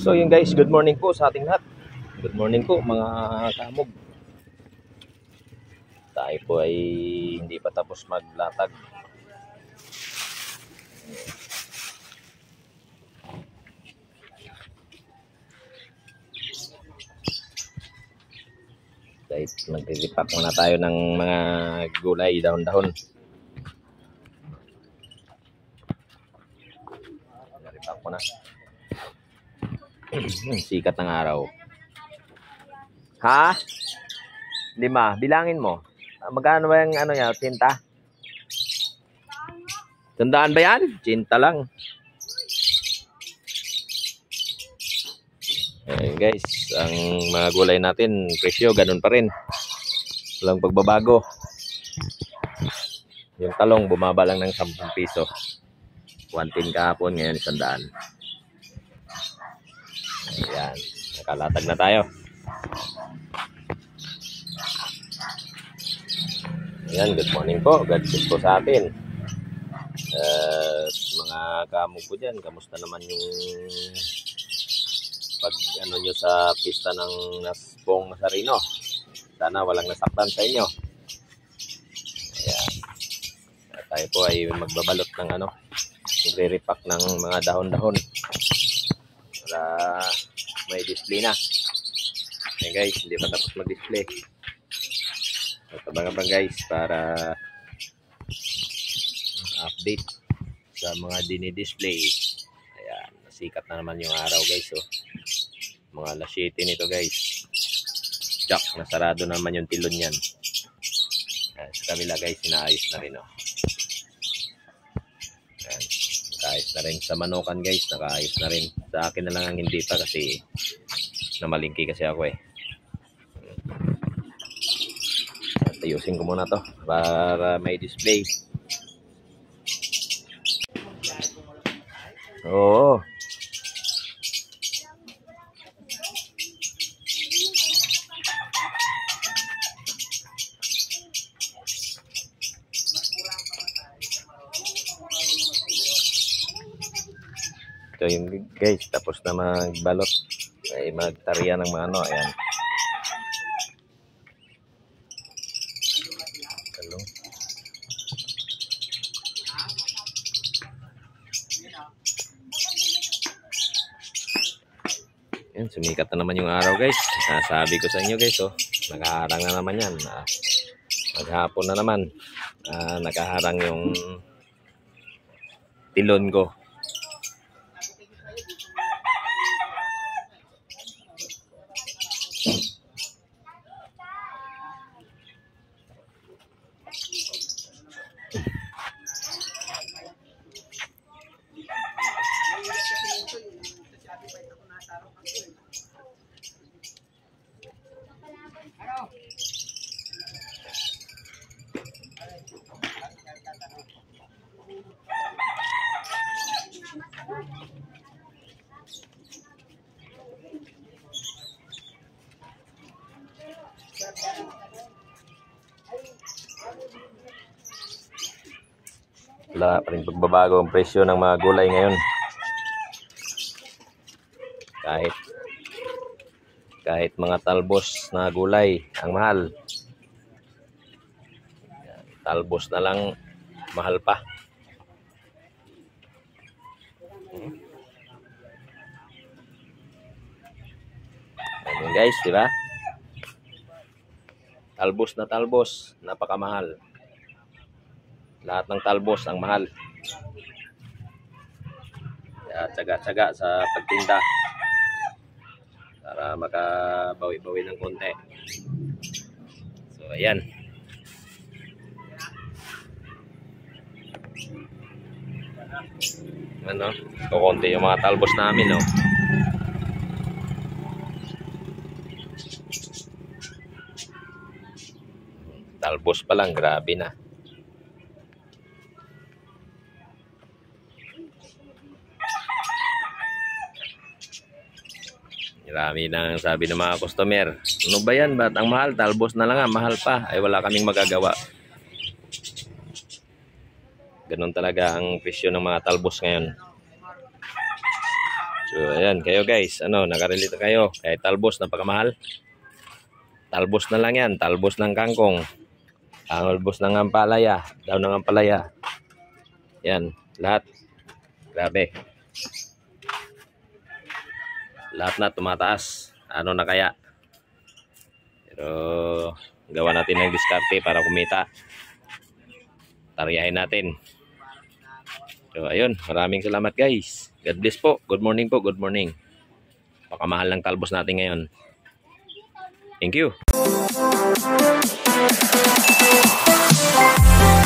So yun guys, good morning po sa ating lahat. Good morning po mga kamog. Tayo po ay hindi pa tapos maglatag. Guys, magre-repack muna tayo ng mga gulay, dahon-dahon. Repack ko na. Sikat ng araw. Ha? 5, bilangin mo. Magkano ba yung ano niya, tinta? Tandaan ba yan? Tinta lang. Ayan guys, ang mga gulay natin, presyo, ganun pa rin. Walang pagbabago. Yung talong, bumaba lang ng 10 piso. 110 kahapon, ngayon 100. Ayan, nakalatag na tayo. Ayan, good morning po. God bless po sa atin. Mga kamog po dyan, kamusta naman yung pag ano nyo sa pista ng Naspong Nazareno? Sana walang nasaktan sa inyo. Ayan. Tayo po ay magbabalot ng ano, magre-repack ng mga dahon-dahon para may display na. Ayan guys, hindi pa tapos mag-display. Abang-abang guys para update sa mga dinidisplay. Ayan, nasikat na naman yung araw guys. So, mga alas 7 nito guys. Jack, nasarado naman yung tilon yan. Ayan, sa kabila guys, inaayos na rin. Oh. Ayan, nakaayos na rin sa manukan guys. Nakaayos na rin. Sa akin na lang ang hindi pa kasi namalingki kasi ako eh. Ayusin ko muna to para may display. Oo. Ito yung guys, tapos na magbalot ay magtariya ng mga ano. Ayan. Yan, sumikat na naman yung araw guys. Sabi ko sa inyo guys, oh, nakaharang na naman yan. Maghapon na naman. Nakaharang yung tilon ko. Wala pa rin pagbabago ang presyo ng mga gulay ngayon. Kahit mga talbos na gulay ang mahal. Talbos na lang mahal pa. Ayan guys, di ba? Talbos na talbos, napakamahal. Lahat ng talbos ang mahal. Kaya tsaga-tsaga sa pagtinda para makabawi-bawi ng konti. So ayan. Ano? Kukunti yung mga talbos namin, no? Talbos pa lang, grabe na. Marami nang sabi ng mga customer, ano ba yan? Ba't ang mahal? Talbos na lang nga, mahal pa. Ay wala kaming magagawa. Ganun talaga ang presyo ng mga talbos ngayon. So, ayan, kayo guys, nakarelate kayo. Kahit talbos, napakamahal. Talbos na lang yan, talbos ng kangkong. Talbos ng ampalaya, daw ng ampalaya. Yan, lahat. Grabe. Lahat na tumataas. Ano na kaya? Pero, gawa natin ng diskarte para kumita. Taryahin natin. So, ayun, maraming salamat guys. God bless po. Good morning po, good morning. Pakamahal ng talbos natin ngayon. Thank you.